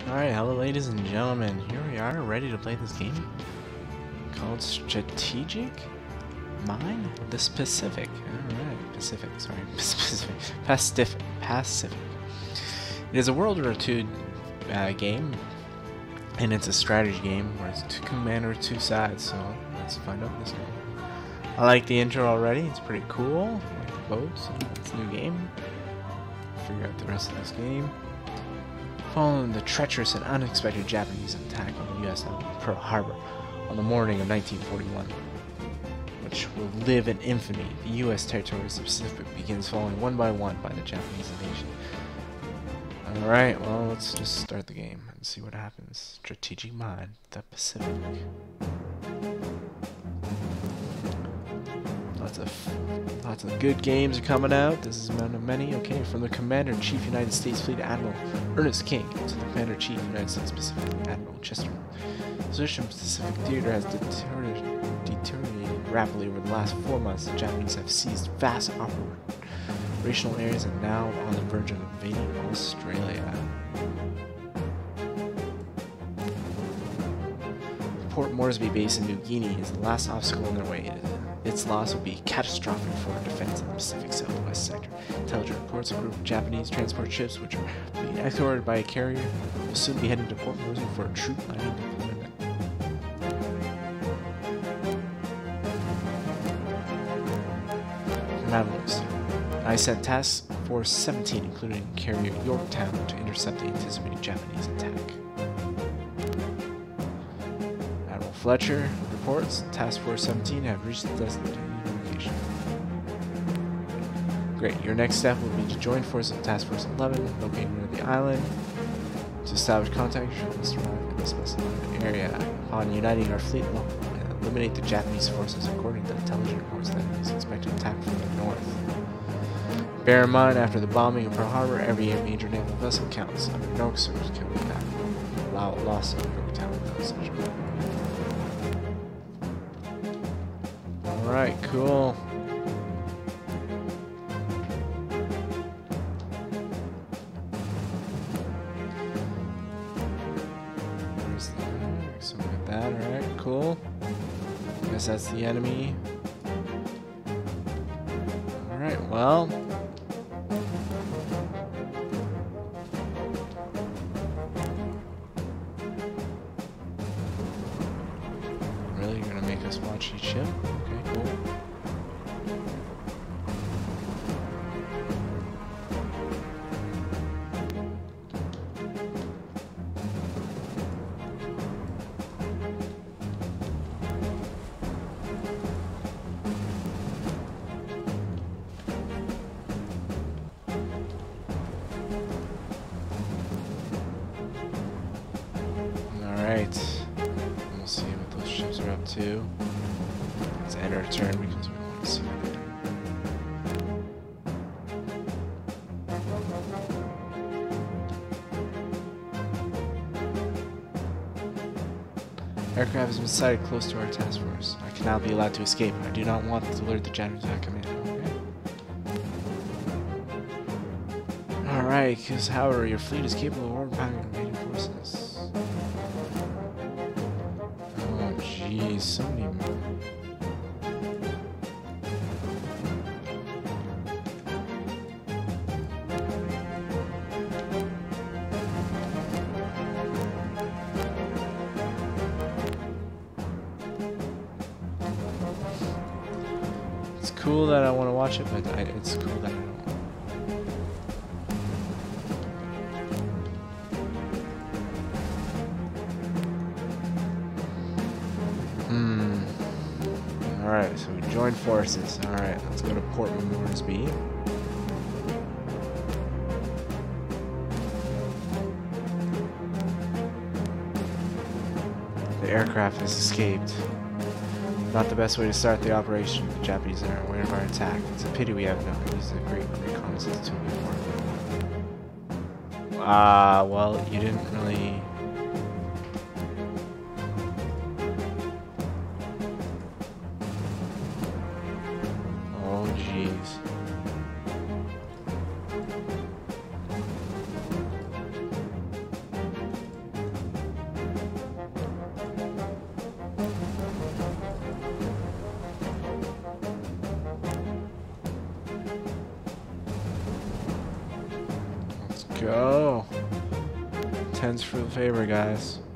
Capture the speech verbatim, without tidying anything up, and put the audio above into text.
Alright, hello ladies and gentlemen, here we are, ready to play this game called Strategic Mine? The Pacific. Alright, Pacific, sorry, Pacific. Pacific. Pacific. It is a World War Two uh, game, and it's a strategy game where it's two commander, two sides, so let's find out this game. I like the intro already, it's pretty cool. I like the boats, so it's a new game. Figure out the rest of this game. Following the treacherous and unexpected Japanese attack on the U S on Pearl Harbor on the morning of nineteen forty-one, which will live in infamy, the U S territories of the Pacific begins falling one by one by the Japanese invasion. Alright, well, let's just start the game and see what happens. Strategic Mine, the Pacific. Lots of, lots of good games are coming out. This is one of many. Okay, from the Commander-in-Chief United States Fleet Admiral Ernest King to the Commander-in-Chief United States Pacific Admiral Chester. The position of the Pacific Theater has deteriorated, deteriorated rapidly over the last four months. The Japanese have seized vast operational areas and now on the verge of invading Australia. Port Moresby base in New Guinea is the last obstacle in their way. Its loss will be catastrophic for our defense in the Pacific Southwest sector. Intelligence reports a group of Japanese transport ships, which are being escorted by a carrier, will soon be heading to Port Moresby for a troop landing deployment. Command I sent Task Force seventeen, including carrier Yorktown, to intercept the anticipated Japanese attack. Admiral Fletcher reports Task Force seventeen have reached the designated location. Great. Your next step will be to join forces of Task Force eleven, located near the island. To establish contact, you must arrive in the specified area. Upon uniting our fleet, we'll eliminate the Japanese forces according to intelligence reports that it is expected to attack from the north. Bear in mind, after the bombing of Pearl Harbor, every major naval vessel counts. Under no circumstances can we back. Allow loss of Yorktown without such a Alright, cool. Where's that? So we got that, alright, cool. Guess that's the enemy. Alright, well. Really, you're gonna make us watch each ship? Okay, cool. Alright. We'll see what those ships are up to. Let's end our turn because we want to see what they do. Aircraft has been sighted close to our task force. I cannot be allowed to escape. I do not want to alert the Japanese attack command. Okay. Alright, because however, your fleet is capable of overpowering invading forces. Jeez, so many more. It's cool that I want to watch it, but I, it's cool that I don't. Hmm. Alright, so we joined forces. Alright, let's go to Port Moresby. The aircraft has escaped. Not the best way to start the operation. The Japanese are aware of our attack. It's a pity we have not used a great reconnaissance tool before. Ah, uh, well, you didn't really... Oh, jeez. go. Tens for the favor, guys.